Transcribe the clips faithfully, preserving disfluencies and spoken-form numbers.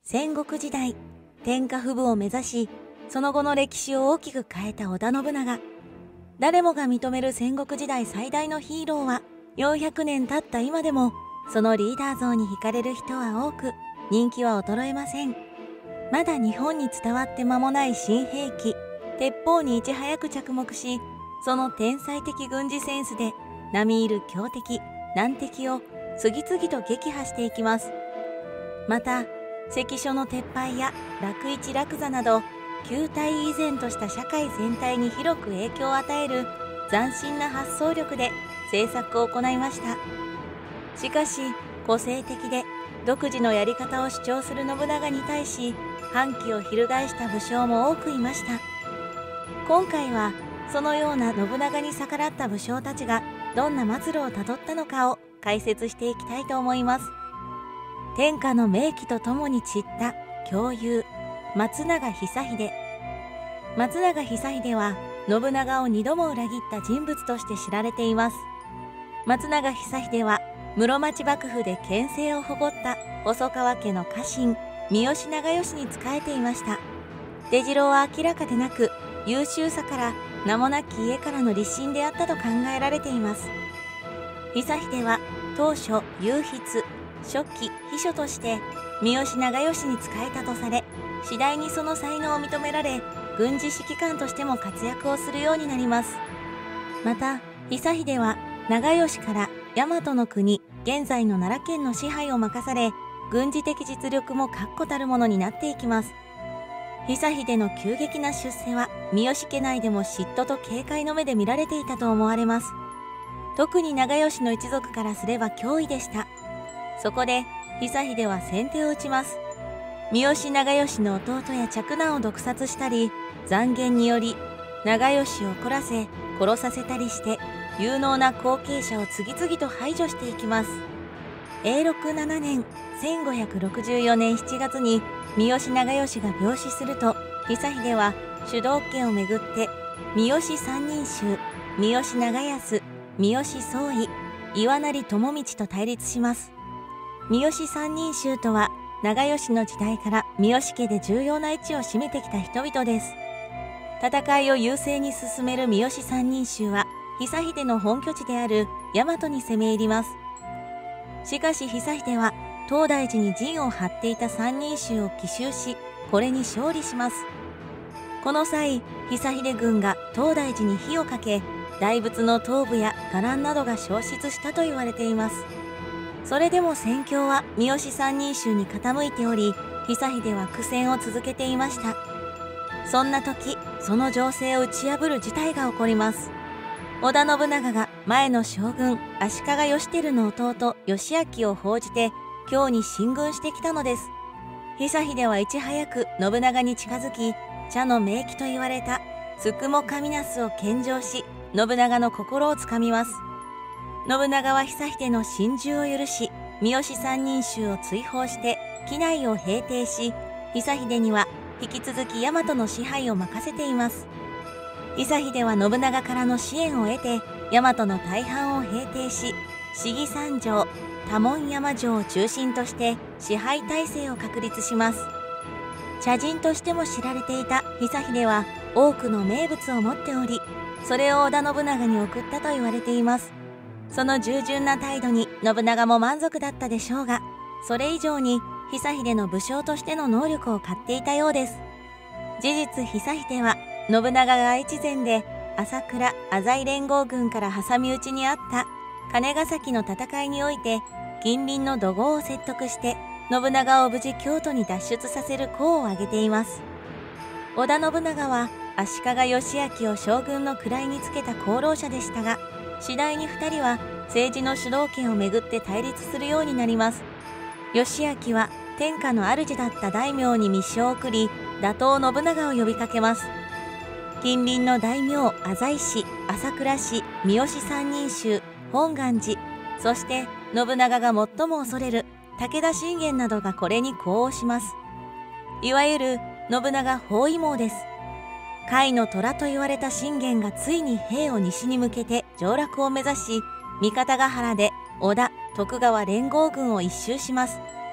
戦国時代、天下布武を目指し、その後の歴史を大きく変えた織田信長。誰もが認める戦国時代最大のヒーローは、よんひゃくねん経った今でも、そのリーダー像に惹かれる人は多く、人気は衰えません。まだ日本に伝わって間もない新兵器、鉄砲にいち早く着目し、その天才的軍事センスで、並みいる強敵、難敵を次々と撃破していきます。また、関所の撤廃や楽市楽座など、旧態依然とした社会全体に広く影響を与える斬新な発想力で政策を行いました。しかし、個性的で独自のやり方を主張する信長に対し、反旗を翻した武将も多くいました。今回は、そのような信長に逆らった武将たちがどんな末路をたどったのかを解説していきたいと思います。天下の名器とともに散った共有、松永久秀。松永久秀は信長を二度も裏切った人物として知られています。松永久秀は室町幕府で権勢を誇った細川家の家臣、三好長慶に仕えていました。出城は明らかでなく、優秀さから名もなき家からの立身であったと考えられています。久秀は当初右筆、初期秘書として三好長慶に仕えたとされ、次第にその才能を認められ、軍事指揮官としても活躍をするようになります。また、久秀は長慶から大和の国、現在の奈良県の支配を任され、軍事的実力も確固たるものになっていきます。久秀の急激な出世は、三好家内でも嫉妬と警戒の目で見られていたと思われます。特に長慶の一族からすれば脅威でした。そこで、久秀は先手を打ちます。三好長慶の弟や嫡男を毒殺したり、讒言により長慶を怒らせ殺させたりして、有能な後継者を次々と排除していきます。永禄ななねん、せんごひゃくろくじゅうよねんしちがつに三好長慶が病死すると、久秀は主導権をめぐって三好三人衆、三好長康、三好宗義、岩成智道と対立します。三好三人衆とは、長慶の時代から三好家で重要な位置を占めてきた人々です。戦いを優勢に進める三好三人衆は、久秀の本拠地である大和に攻め入ります。しかし久秀は、東大寺に陣を張っていた三人衆を奇襲し、これに勝利します。この際、久秀軍が東大寺に火をかけ、大仏の頭部や伽藍などが焼失したと言われています。それでも戦況は三好三人衆に傾いており、久秀は苦戦を続けていました。そんな時、その情勢を打ち破る事態が起こります。織田信長が前の将軍足利義輝の弟義昭を奉じて京に進軍してきたのです。久秀はいち早く信長に近づき、茶の名器と言われたつくも神ナスを献上し、信長の心をつかみます。信長は久秀の心中を許し、三好三人衆を追放して畿内を平定し、久秀には引き続き大和の支配を任せています。久秀は信長からの支援を得て、大和の大半を平定し、信貴三条、多聞山城を中心として支配体制を確立します。茶人としても知られていた久秀は多くの名物を持っており、それを織田信長に送ったと言われています。その従順な態度に信長も満足だったでしょうが、それ以上に久秀の武将としての能力を買っていたようです。事実久秀は信長が越前で朝倉浅井連合軍から挟み撃ちにあった金ヶ崎の戦いにおいて、近隣の土豪を説得して信長を無事京都に脱出させる功を挙げています。織田信長は足利義昭を将軍の位につけた功労者でしたが、次第に二人は政治の主導権をめぐって対立するようになります。義昭は天下の主だった大名に密書を送り、打倒信長を呼びかけます。近隣の大名浅井氏、朝倉氏、三好三人衆、本願寺、そして信長が最も恐れる武田信玄などがこれに呼応します。いわゆる信長包囲網です。甲斐の虎と言われた信玄がついに兵を西に向けて上洛を目指し、三方ヶ原で織田、徳川連合軍を一蹴します。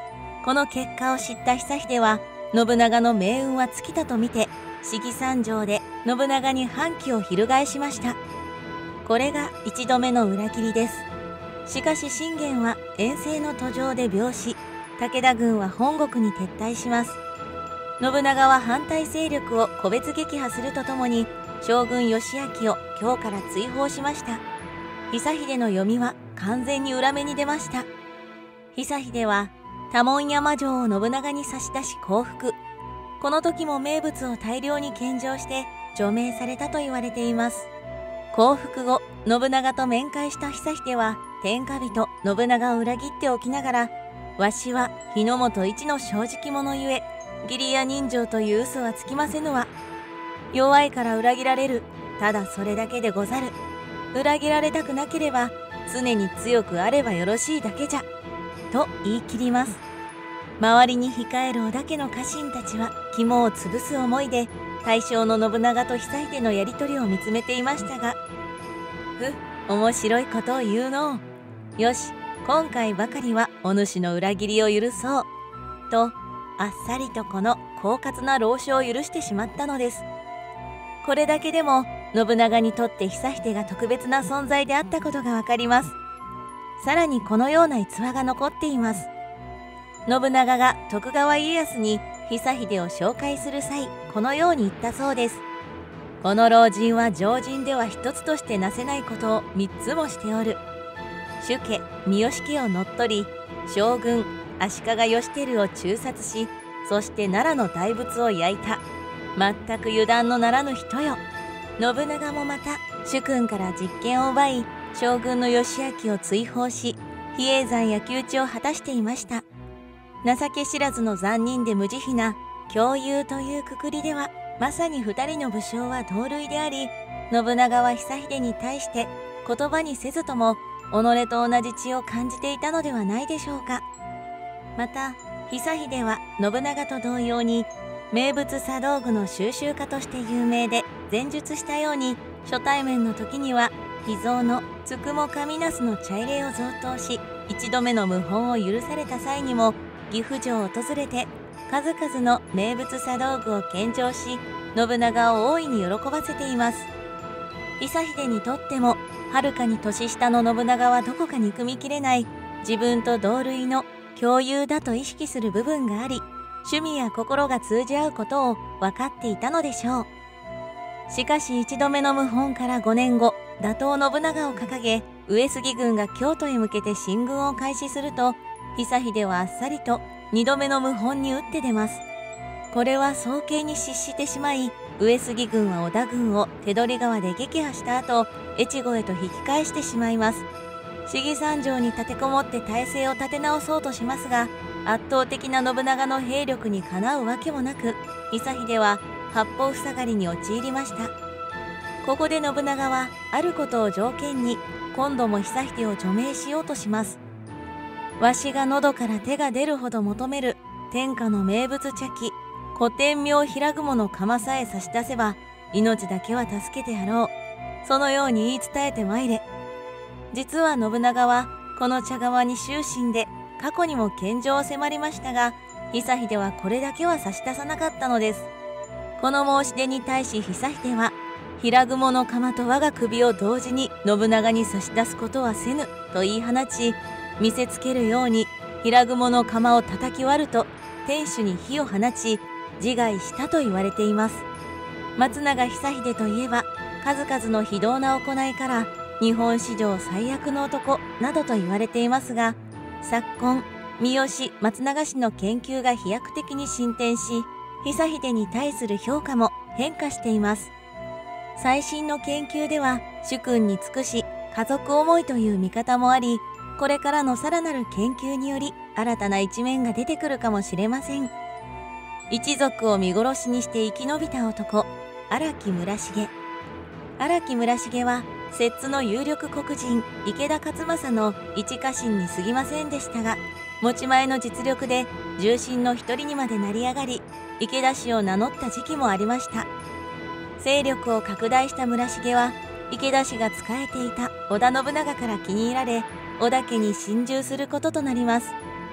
この結果を知った悠秀は信長の命運は尽きたと見て、式三条で信長に反旗を翻しました。これが一度目の裏切りです。しかし信玄は遠征の途上で病死、武田軍は本国に撤退します。信長は反対勢力を個別撃破するとともに、将軍義昭を京から追放しました。悠秀の読みは完全に裏目に出ました。悠秀は多聞山城を信長に差し出し降伏。この時も名物を大量に献上して除名されたと言われています。降伏後、信長と面会した悠秀は天下人信長を裏切っておきながら、わしは日の本一の正直者ゆえ、義理や人情という嘘はつきませぬわ。弱いから裏切られる。ただそれだけでござる。裏切られたくなければ常に強くあればよろしいだけじゃ。と言い切ります。周りに控える織田家の家臣たちは肝を潰す思いで大将の信長と悠秀のやり取りを見つめていましたが、ふ、面白いことを言うのう。よし、今回ばかりはお主の裏切りを許そう。と、あっさりとこの狡猾な老子を許してしまったのです。これだけでも信長にとって悠秀が特別な存在であったことがわかります。さらにこのような逸話が残っています。信長が徳川家康に悠秀を紹介する際、このように言ったそうです。この老人は常人では一つとしてなせないことを三つもしておる。主家、三好家を乗っ取り、将軍、足利義輝を中殺し、そして奈良の大仏を焼いた。全く油断のならぬ人よ。信長もまた主君から実権を奪い、将軍の義昭を追放し、比叡山焼き討ちを果たしていました。情け知らずの残忍で無慈悲な共有というくくりでは、まさに二人の武将は同類であり、信長は悠秀に対して言葉にせずとも己と同じ血を感じていたのではないでしょうか。また悠秀は信長と同様に名物茶道具の収集家として有名で、前述したように初対面の時には秘蔵のつくも神那須の茶入れを贈答し、一度目の謀反を許された際にも岐阜城を訪れて数々の名物茶道具を献上し、信長を大いに喜ばせています。悠秀にとってもはるかに年下の信長はどこか憎みきれない自分と同類の共有だと意識する部分があり、趣味や心が通じ合うことを分かっていたのでしょう。しかし一度目の謀反からごねんご、打倒信長を掲げ上杉軍が京都へ向けて進軍を開始すると、悠秀はあっさりと二度目の謀反に打って出ます。これは早計に失してしまい、上杉軍は織田軍を手取川で撃破した後、越後へと引き返してしまいます。式三条に立てこもって体勢を立て直そうとしますが、圧倒的な信長の兵力にかなうわけもなく、悠秀は八方塞がりに陥りました。ここで信長はあることを条件に今度も悠秀を除名しようとします。わしが喉から手が出るほど求める天下の名物茶器、古天明平雲の釜さえ差し出せば命だけは助けてやろう。そのように言い伝えてまいれ。実は信長はこの茶釜に終身で過去にも献上を迫りましたが、悠秀はこれだけは差し出さなかったのです。この申し出に対し悠秀は、平雲の釜と我が首を同時に信長に差し出すことはせぬと言い放ち、見せつけるように平雲の釜を叩き割ると天守に火を放ち自害したと言われています。松永久秀といえば数々の非道な行いから日本史上最悪の男などと言われていますが、昨今三好松永氏の研究が飛躍的に進展し、悠秀に対する評価も変化しています。最新の研究では主君に尽くし家族思いという見方もあり、これからのさらなる研究により新たな一面が出てくるかもしれません。一族を見殺しにして生き延びた男、荒木村重。荒木村重は摂津の有力黒人池田勝正の一家臣に過ぎませんでしたが、持ち前の実力で重臣の一人にまで成り上がり、池田氏を名乗った時期もありました。勢力を拡大した村重は池田氏が仕えていた織田信長から気に入られ、織田家に進駐することとなります。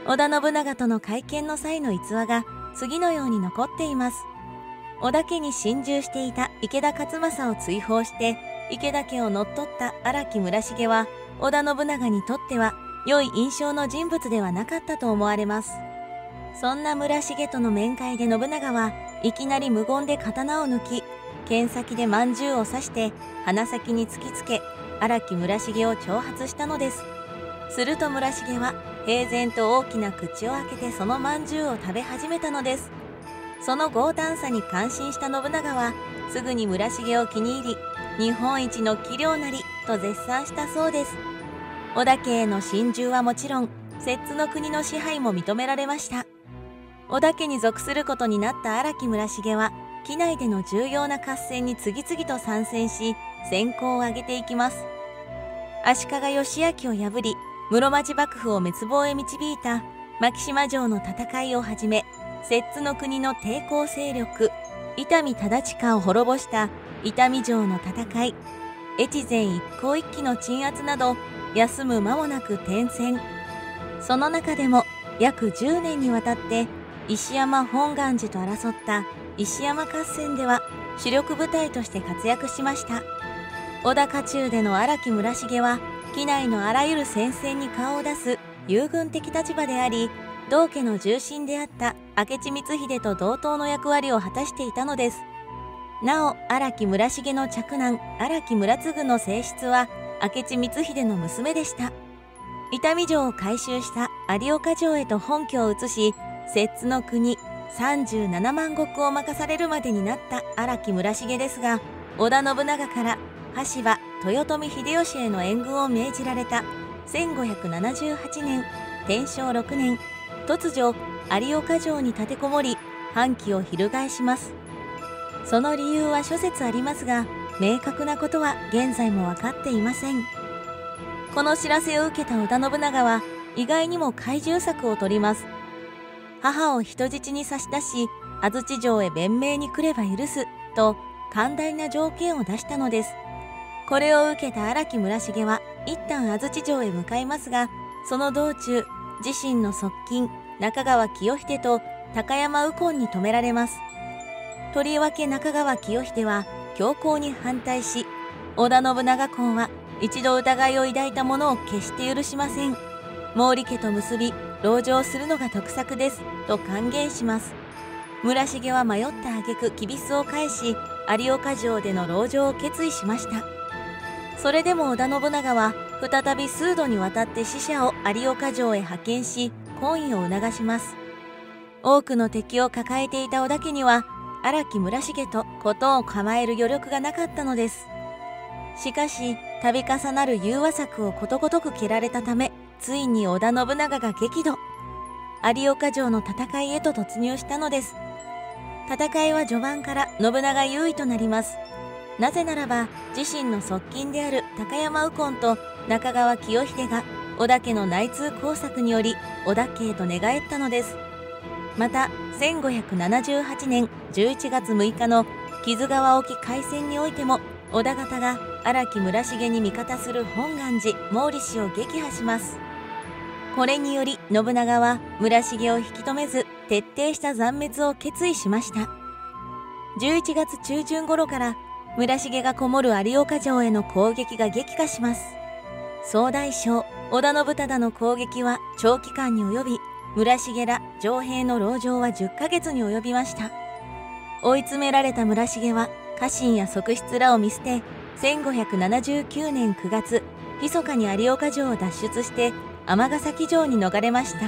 織田信長との会見の際の逸話が次のように残っています。織田家に心中していた池田勝正を追放して池田家を乗っ取った荒木村重は織田信長にとっては良い印象の人物ではなかったと思われます。そんな村重との面会で信長はいきなり無言で刀を抜き、剣先で饅頭を刺して鼻先に突きつけ荒木村重を挑発したのです。すると村重は平然と大きな口を開けてその饅頭を食べ始めたのです。その強胆さに感心した信長はすぐに村重を気に入り、日本一の器量なりと絶賛したそうです。織田家への心中はもちろん摂津の国の支配も認められました。織田家に属することになった荒木村重は畿内での重要な合戦に次々と参戦し戦功を挙げていきます。足利義昭を破り室町幕府を滅亡へ導いた牧島城の戦いをはじめ、摂津の国の抵抗勢力伊丹忠親を滅ぼした伊丹城の戦い、越前一向一揆の鎮圧など休む間もなく転戦。その中でも約じゅうねんにわたって石山本願寺と争った石山合戦では主力部隊として活躍しました。織田家中での荒木村重は畿内のあらゆる戦線に顔を出す遊軍的立場であり、同家の重臣であった明智光秀と同等の役割を果たしていたのです。なお荒木村重の嫡男荒木村次の正室は明智光秀の娘でした。伊丹城を改修した有岡城へと本拠を移し、摂津の国さんじゅうななまんごくを任されるまでになった荒木村重ですが、織田信長から羽柴豊臣秀吉への援軍を命じられたせんごひゃくななじゅうはちねん天正ろくねん、突如有岡城に立てこもり反旗を翻します。その理由は諸説ありますが、明確なことは現在も分かっていません。この知らせを受けた織田信長は意外にも懐柔策を取ります。母を人質に差し出し安土城へ弁明に来れば許すと寛大な条件を出したのです。これを受けた荒木村重は一旦安土城へ向かいますが、その道中自身の側近中川清秀と高山右近に止められます。とりわけ中川清秀は強硬に反対し、織田信長公は一度疑いを抱いた者を決して許しません。毛利家と結び籠城するのが得策ですと還元します。村重は迷った挙句きびすを返し有岡城での籠城を決意しました。それでも織田信長は再び数度にわたって使者を有岡城へ派遣し懇意を促します。多くの敵を抱えていた織田家には荒木村重と事を構える余力がなかったのです。しかし度重なる融和策をことごとく蹴られたため、ついに織田信長が激怒、有岡城の戦いへと突入したのです。戦いは序盤から信長優位となります。なぜならば自身の側近である高山右近と中川清秀が織田家の内通工作により織田家へと寝返ったのです。またせんごひゃくななじゅうはちねんじゅういちがつむいかの木津川沖海戦においても織田方が荒木村重に味方する本願寺毛利氏を撃破します。これにより信長は村重を引き止めず徹底した残滅を決意しました。じゅういちがつちゅうじゅん頃から村重がこもる有岡城への攻撃が激化します。総大将織田信忠の攻撃は長期間に及び、村重ら城兵の籠城はじゅっかげつに及びました。追い詰められた村重は家臣や側室らを見捨て、せんごひゃくななじゅうきゅうねんくがつ密かに有岡城を脱出して尼崎城に逃れました。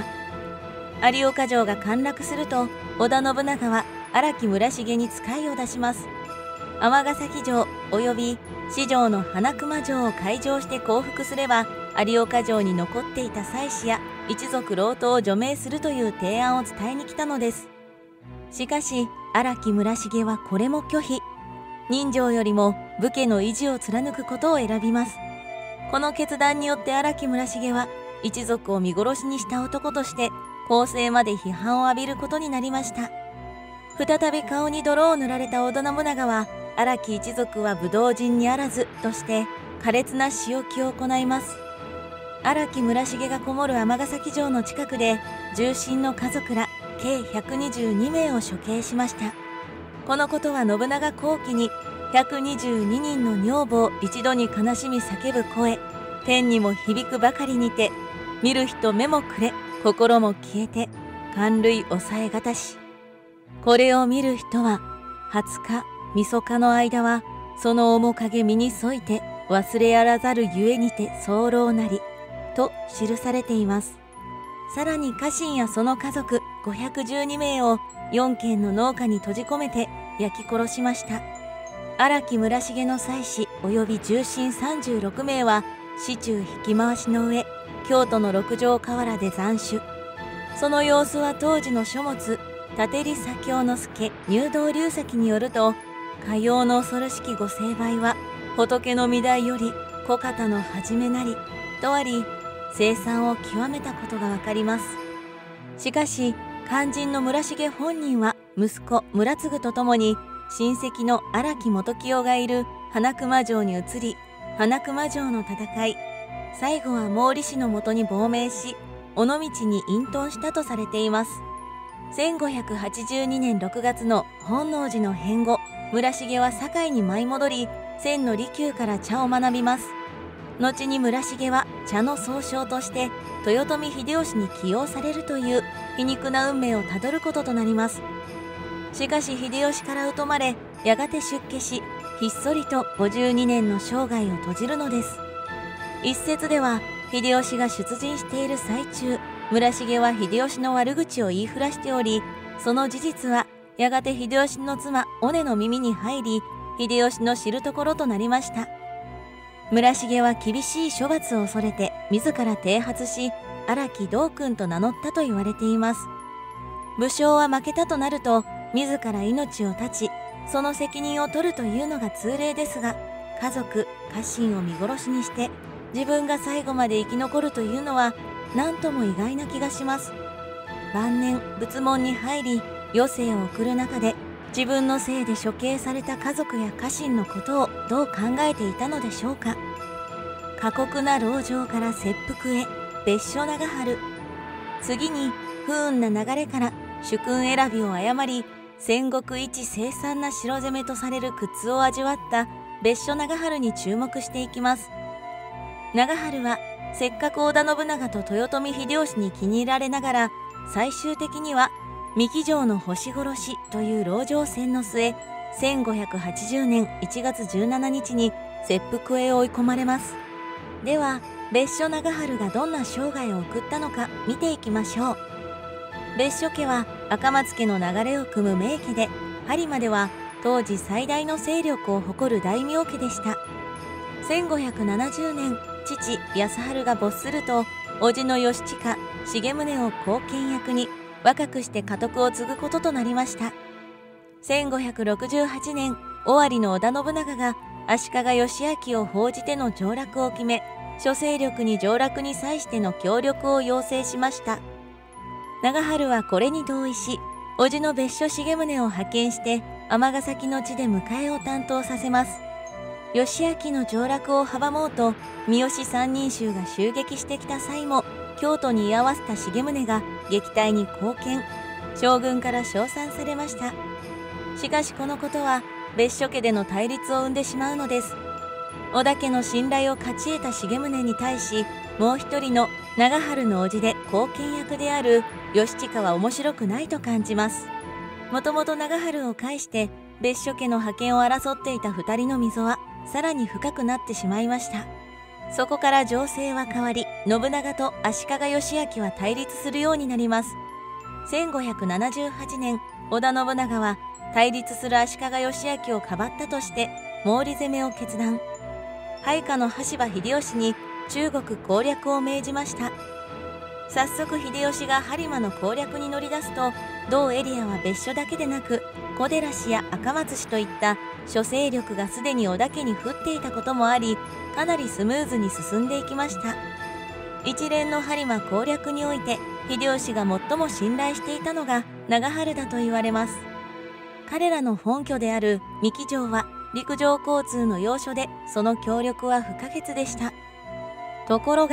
有岡城が陥落すると織田信長は荒木村重に使いを出します。尼崎城及び四条の花熊城を開城して降伏すれば有岡城に残っていた妻子や一族老頭を除名するという提案を伝えに来たのです。しかし荒木村重はこれも拒否。人情よりも武家の維持を貫くことを選びます。この決断によって荒木村重は一族を見殺しにした男として後世まで批判を浴びることになりました。再び顔に泥を塗られた織田信長は荒木一族は武道人にあらずとして苛烈な仕置きを行います。 荒木村重がこもる尼崎城の近くで重臣の家族ら計ひゃくにじゅうにめいを処刑しました。このことは信長後期にひゃくにじゅうににんの女房一度に悲しみ叫ぶ声、天にも響くばかりにて、見る人目もくれ、心も消えて、寒類抑えがたし。これを見る人は、はつか、みそかの間は、その面影身に添いて、忘れやらざるゆえにて候なり、と記されています。さらに家臣やその家族ごひゃくじゅうにめいをよんけんの農家に閉じ込めて焼き殺しました。荒木村重の妻子及び重臣さんじゅうろくめいは市中引き回しの上、京都の六条河原で斬首。その様子は当時の書物、立利左京之助入道龍崎によると、かようの恐ろしきご成敗は、仏の御台より小方の始めなり、とあり、凄惨を極めたことがわかります。しかし、肝心の村重本人は息子村次と共に、親戚の荒木元清がいる花熊城に移り、花熊城の戦い、最後は毛利氏のもとに亡命し、尾道に隠遁したとされています。せんごひゃくはちじゅうにねんろくがつの本能寺の変後、村重は堺に舞い戻り、千の利休から茶を学びます。後に村重は茶の総称として豊臣秀吉に起用されるという皮肉な運命をたどることとなります。しかし秀吉から疎まれ、やがて出家し、ひっそりとごじゅうにねんの生涯を閉じるのです。一説では、秀吉が出陣している最中、村重は秀吉の悪口を言いふらしており、その事実はやがて秀吉の妻尾根の耳に入り、秀吉の知るところとなりました。村重は厳しい処罰を恐れて自ら剃髪し、荒木道君と名乗ったと言われています。武将は負けたとなると自ら命を絶ち、その責任を取るというのが通例ですが、家族家臣を見殺しにして自分が最後まで生き残るというのは何とも意外な気がします。晩年仏門に入り余生を送る中で、自分のせいで処刑された家族や家臣のことをどう考えていたのでしょうか。過酷な籠城から切腹へ、別所長春。次に不運な流れから主君選びを誤り、戦国一凄惨な城攻めとされる苦痛を味わった別所長春に注目していきます。長春はせっかく織田信長と豊臣秀吉に気に入られながら、最終的には三木城の星殺しという籠城戦の末、せんごひゃくはちじゅうねんいちがつじゅうしちにちに切腹へ追い込まれます。では、別所長春がどんな生涯を送ったのか見ていきましょう。別所家は赤松家の流れを組む名家で、播磨では当時最大の勢力を誇る大名家でした。せんごひゃくななじゅうねん、父康晴が没すると、叔父の義親、重宗を後見役に若くして家督を継ぐこととなりました。せんごひゃくろくじゅうはちねん、尾張の織田信長が足利義昭を奉じての上洛を決め、諸勢力に上洛に際しての協力を要請しました。長春はこれに同意し、叔父の別所重宗を派遣して尼崎の地で迎えを担当させます。義昭の上洛を阻もうと三好三人衆が襲撃してきた際も、京都に居合わせた重宗が撃退に貢献、将軍から称賛されました。しかしこのことは別所家での対立を生んでしまうのです。織田家の信頼を勝ち得た重宗に対し、もう一人の長春の叔父で後見役である義親は面白くないと感じます。もともと長春を介して別所家の覇権を争っていた二人の溝はさらに深くなってしまいました。そこから情勢は変わり、信長と足利義昭は対立するようになります。せんごひゃくななじゅうはちねん、織田信長は対立する足利義昭をかばったとして毛利攻めを決断。配下の羽柴秀吉に中国攻略を命じました。早速秀吉が播磨の攻略に乗り出すと、同エリアは別所だけでなく小寺氏や赤松氏といった諸勢力がすでに織田家に降っていたこともあり、かなりスムーズに進んでいきました。一連の播磨攻略において秀吉が最も信頼していたのが長春だと言われます。彼らの本拠である三木城は陸上交通の要所で、その協力は不可欠でした。ところが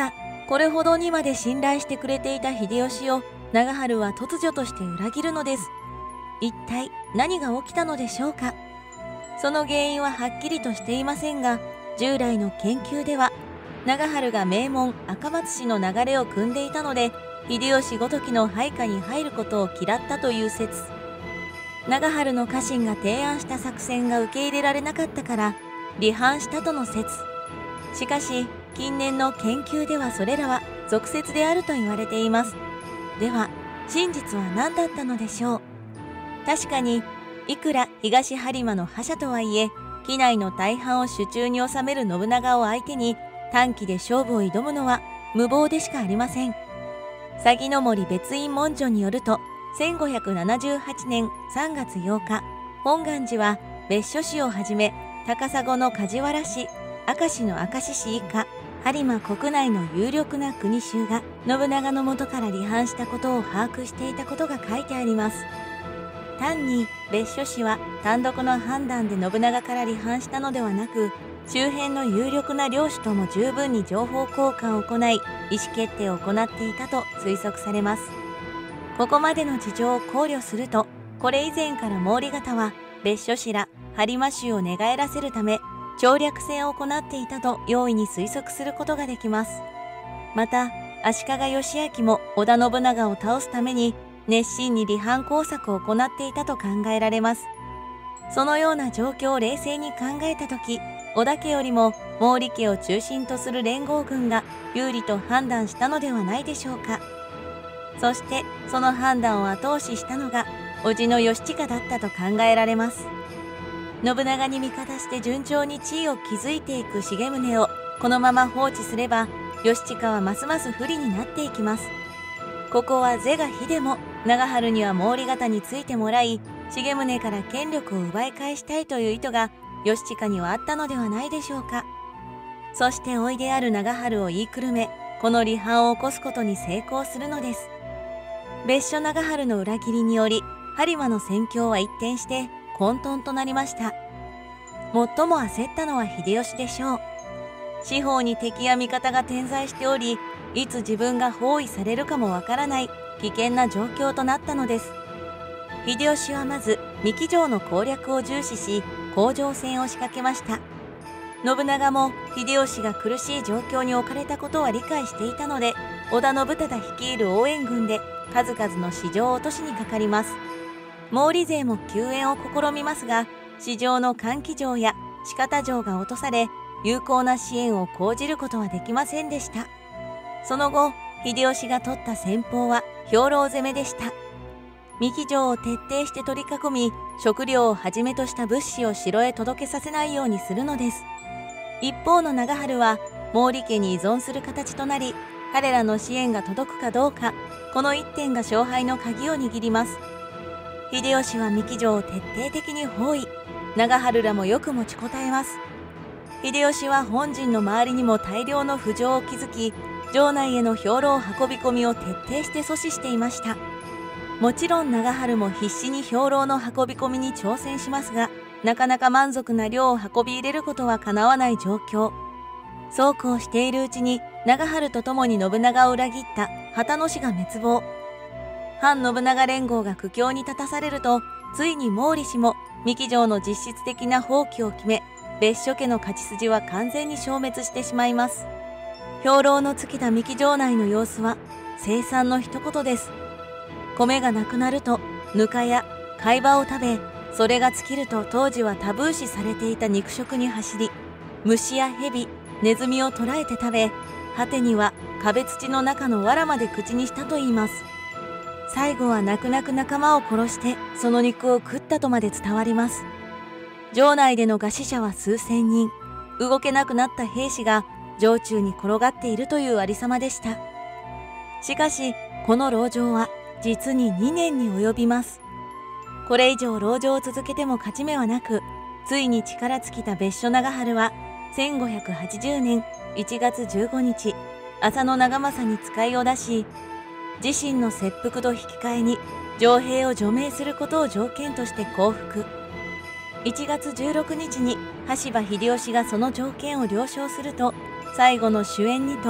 これほどにまで信頼してくれていた秀吉を長春は突如として裏切るのです。一体何が起きたのでしょうか。その原因ははっきりとしていませんが、従来の研究では長春が名門赤松氏の流れを組んでいたので、秀吉ごときの配下に入ることを嫌ったという説。長春の家臣が提案した作戦が受け入れられなかったから離反したとの説。しかし近年の研究ではそれらは俗説であると言われています。では真実は何だったのでしょう。確かにいくら東播磨の覇者とはいえ、畿内の大半を手中に収める信長を相手に短期で勝負を挑むのは無謀でしかありません。鷺の森別院文書によると、せんごひゃくななじゅうはちねんさんがつようか、本願寺は別所氏をはじめ高砂の梶原氏、明石の明石氏以下播磨国内の有力な国衆が信長の元から離反したことを把握していたことが書いてあります。単に別所氏は単独の判断で信長から離反したのではなく、周辺の有力な領主とも十分に情報交換を行い、意思決定を行っていたと推測されます。ここまでの事情を考慮すると、これ以前から毛利方は別所氏ら播磨衆を寝返らせるため調略戦を行っていたと容易に推測することができます。また足利義昭も織田信長を倒すために熱心に離反工作を行っていたと考えられます。そのような状況を冷静に考えたとき、織田家よりも毛利家を中心とする連合軍が有利と判断したのではないでしょうか。そしてその判断を後押ししたのが叔父の義親だったと考えられます。信長に味方して順調に地位を築いていく重宗をこのまま放置すれば、義親はますます不利になっていきます。ここは是が非でも長春には毛利方についてもらい、重宗から権力を奪い返したいという意図が義親にはあったのではないでしょうか。そして甥である長春を言いくるめ、この離反を起こすことに成功するのです。別所長春の裏切りにより播磨の戦況は一転して混沌となりました。最も焦ったのは秀吉でしょう。四方に敵や味方が点在しており、いつ自分が包囲されるかもわからない危険な状況となったのです。秀吉はまず三木城の攻略を重視し、攻城戦を仕掛けました。信長も秀吉が苦しい状況に置かれたことは理解していたので、織田信忠率いる応援軍で数々の市場を落としにかかります。毛利勢も救援を試みますが、市場の換気城や四方城が落とされ、有効な支援を講じることはできませんでした。その後、秀吉が取った戦法は兵糧攻めでした。三木城を徹底して取り囲み、食料をはじめとした物資を城へ届けさせないようにするのです。一方の長春は毛利家に依存する形となり、彼らの支援が届くかどうか、この一点が勝敗の鍵を握ります。秀吉は三木城を徹底的に包囲、長春らもよく持ちこたえます。秀吉は本陣の周りにも大量の布城を築き、城内への兵糧運び込みを徹底して阻止していました。もちろん長春も必死に兵糧の運び込みに挑戦しますが、なかなか満足な量を運び入れることはかなわない状況。そうこうしているうちに長春と共に信長を裏切った旗野氏が滅亡。反信長連合が苦境に立たされると、ついに毛利氏も三木城の実質的な放棄を決め、別所家の勝ち筋は完全に消滅してしまいます。兵糧の尽きた三木城内の様子は凄惨の一言です。米がなくなるとぬかや貝羽を食べ、それが尽きると当時はタブー視されていた肉食に走り、虫や蛇、ネズミを捕らえて食べ、果てには壁土の中の藁まで口にしたといいます。最後は泣く泣く仲間を殺してその肉を食ったとまで伝わります。城内での餓死者は数千人、動けなくなった兵士が城中に転がっているというありさまでした。しかしこの籠城は実ににねんに及びます。これ以上籠城を続けても勝ち目はなく、ついに力尽きた別所長春はせんごひゃくはちじゅうねんいちがつじゅうごにち、浅野長政に使いを出し、自身の切腹と引き換えに城兵を除名することを条件として降伏。いちがつじゅうろくにちに羽柴秀吉がその条件を了承すると、最後の主演にと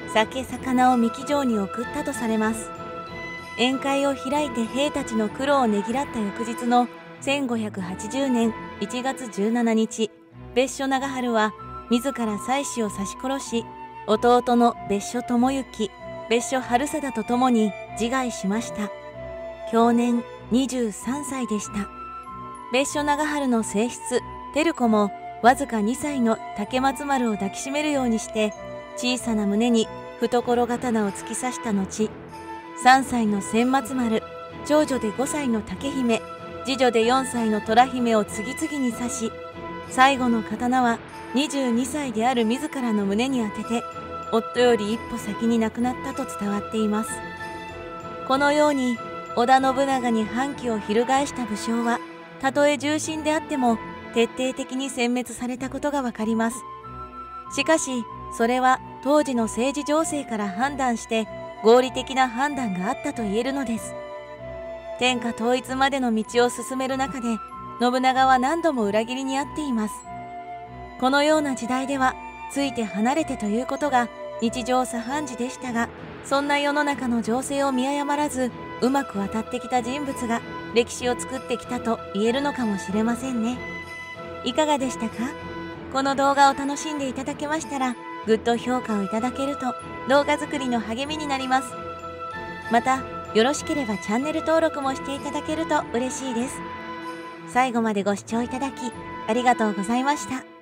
酒魚を幹城に送ったとされます。宴会を開いて兵たちの苦労をねぎらった翌日のせんごひゃくはちじゅうねんいちがつじゅうしちにち、別所長春は自ら妻子を刺し殺し、弟の別所智之、別所春貞と共に自害しました。享年にじゅうさんさいでした。別所長春の正室、照子もわずかにさいの竹松丸を抱きしめるようにして、小さな胸に懐刀を突き刺した後、さんさいの千松丸、長女でごさいの竹姫、次女でよんさいの虎姫を次々に刺し、最後の刀はにじゅうにさいである自らの胸に当てて、夫より一歩先に亡くなったと伝わっています。このように織田信長に反旗を翻した武将は、たとえ重臣であっても徹底的に殲滅されたことがわかります。しかしそれは当時の政治情勢から判断して合理的な判断があったと言えるのです。天下統一までの道を進める中で、信長は何度も裏切りにあっています。このような時代ではついて離れてということが日常茶飯事でしたが、そんな世の中の情勢を見誤らずうまく渡ってきた人物が歴史を作ってきたと言えるのかもしれませんね。いかがでしたか？この動画を楽しんでいただけましたら、グッド評価をいただけると動画作りの励みになります。またよろしければチャンネル登録もしていただけると嬉しいです。最後までご視聴いただきありがとうございました。